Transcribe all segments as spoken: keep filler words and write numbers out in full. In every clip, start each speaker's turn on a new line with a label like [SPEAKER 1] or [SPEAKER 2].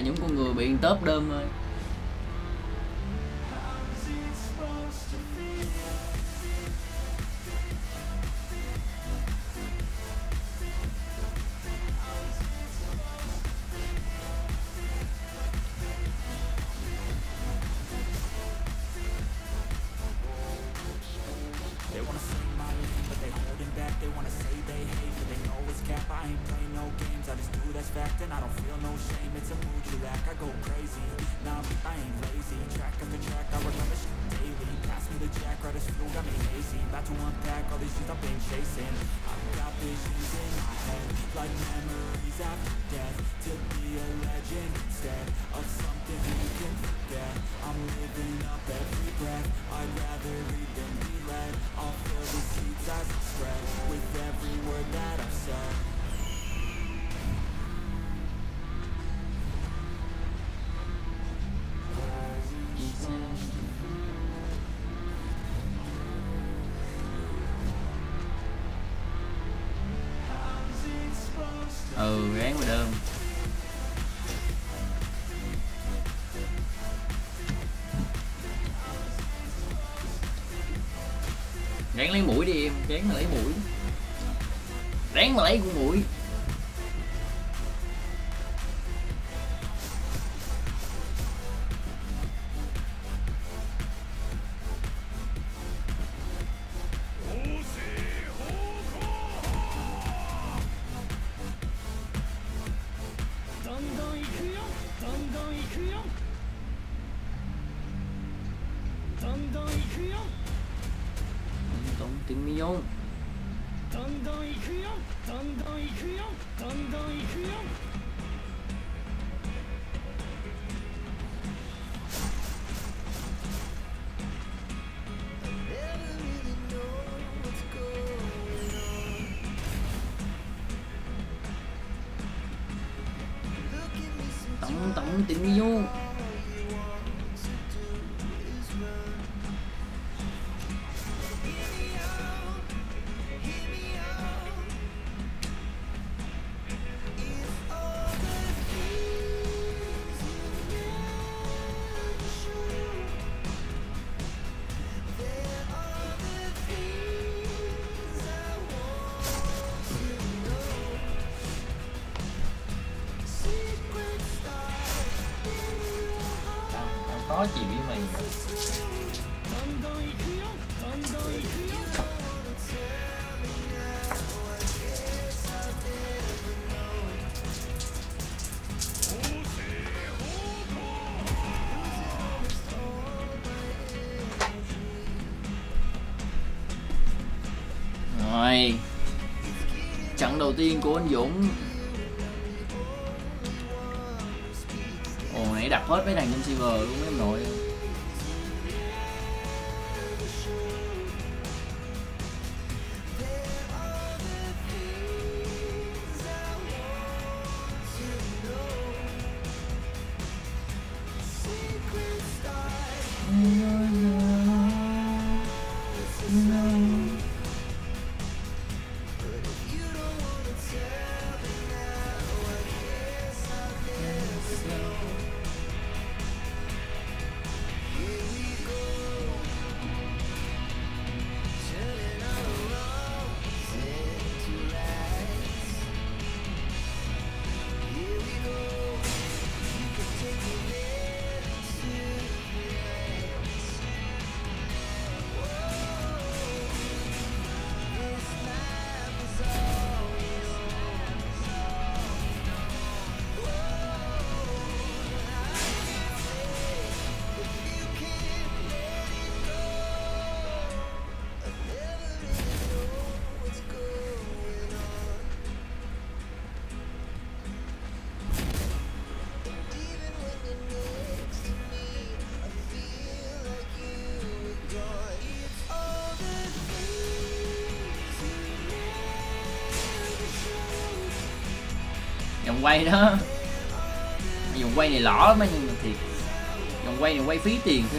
[SPEAKER 1] những con người bị tớp đơm thôi. Ừ, ráng mà đơm. Ráng lấy mũi đi em, ráng mà lấy mũi. Ráng mà lấy con mũi. Tiếng mi nhung. Tổng tổng tiếng mi nhung. Có gì với mày. Rồi, trận đầu tiên của anh Dũng. Ồ, nãy đặt hết mấy thằng trong server luôn em nội. Vòng quay đó, vòng quay này lỏ lắm nhưng mà thiệt, vòng quay này quay phí tiền thôi.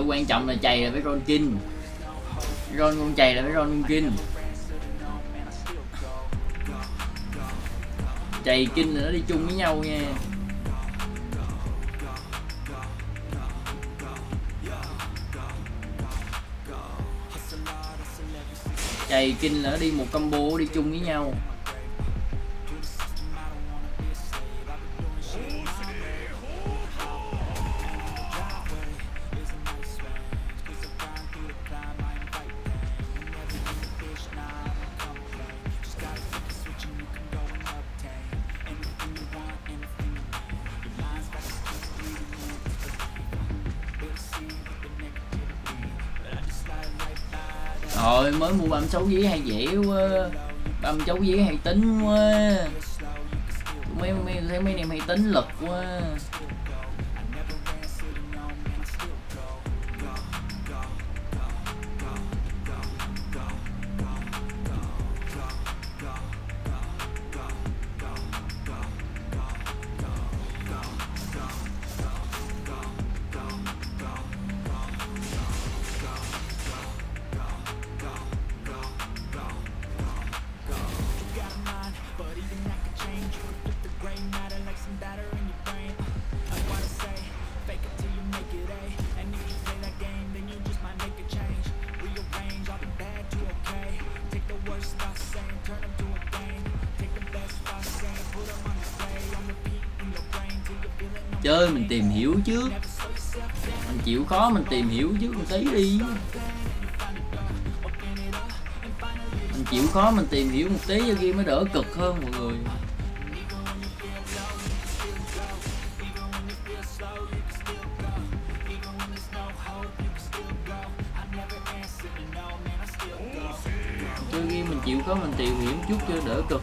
[SPEAKER 1] quan trọng là chày là với Ron King. Ron con chày là với Ron King. Chày King là nó đi chung với nhau nha. Chày King là nó đi một combo đi chung với nhau. Rồi mới mua băm xấu dí hay dễ quá. Băm xấu dí hay tính quá. Mấy mấy thấy mấy em hay tính lực quá. Chơi mình tìm hiểu trước, mình chịu khó mình tìm hiểu trước một tí đi. Mình chịu khó mình tìm hiểu một tí cho kia mới đỡ cực hơn mọi người. Chơi kia mình chịu khó mình tìm hiểu chút cho đỡ cực.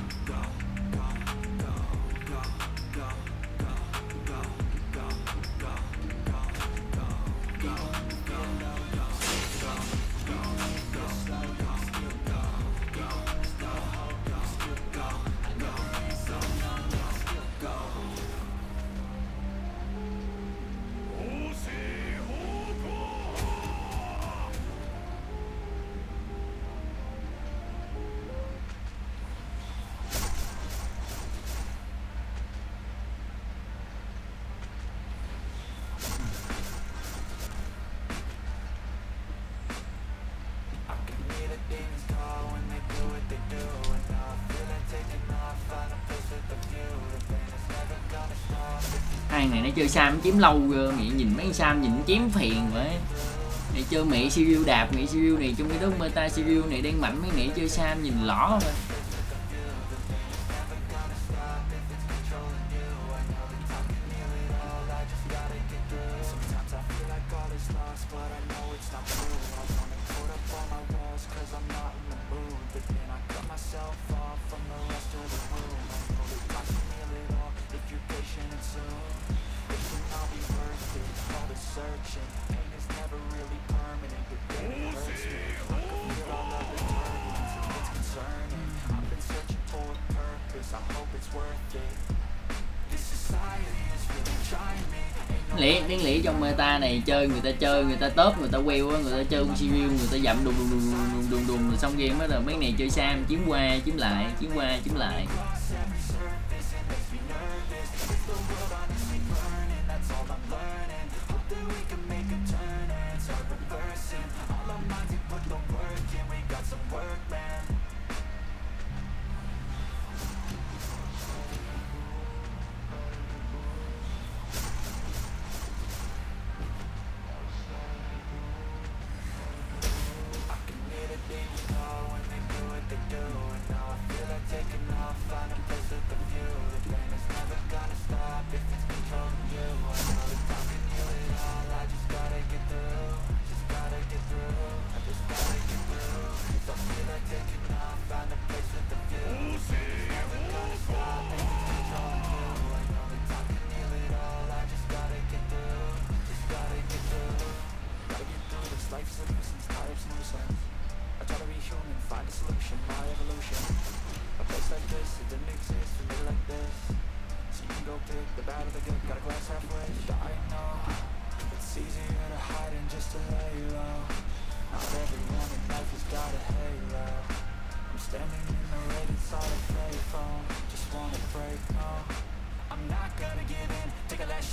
[SPEAKER 1] Hai này nó chơi Sam chém lâu rồi, mẹ nhìn mấy Sam nhìn chém phiền vậy. Này chơi mẹ Siriu đạp, mẹ Siriu này trong cái đó meta Siriu này đang mạnh, mấy mẹ chơi Sam nhìn lỏ rồi. Lẽ đáng lẽ trong meta này chơi người ta chơi người ta top người ta queo á, người ta chơi con Siriu người ta dậm đùng đùng đùng đùng đùng đùng rồi xong game á, rồi mấy này chơi Sam chiếm qua chiếm lại chiếm qua chiếm lại.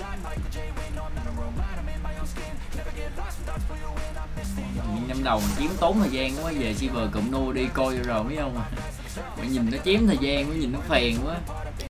[SPEAKER 1] Năm đầu mình chiếm tốn thời gian quá, về Silver cụm nô đi coi rồi biết không. Mà nhìn nó chém thời gian, nó nhìn nó phèn quá.